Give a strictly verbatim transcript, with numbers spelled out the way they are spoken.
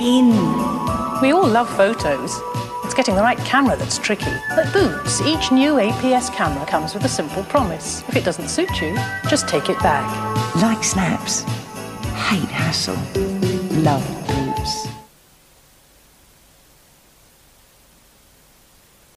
in. We all love photos. It's getting the right camera that's tricky. At Boots, each new A P S camera comes with a simple promise. If it doesn't suit you, just take it back. Like snaps. Hate hassle. Love Boots.